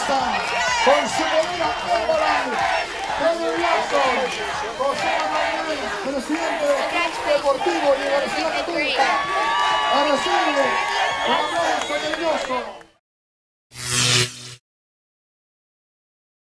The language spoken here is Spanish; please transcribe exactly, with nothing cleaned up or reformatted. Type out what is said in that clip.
Mendoza, con su polera moral, Pedro Wilson, José Manuel, presidente del Club Deportivo Universidad Católica, a recibir un aplauso cariñoso.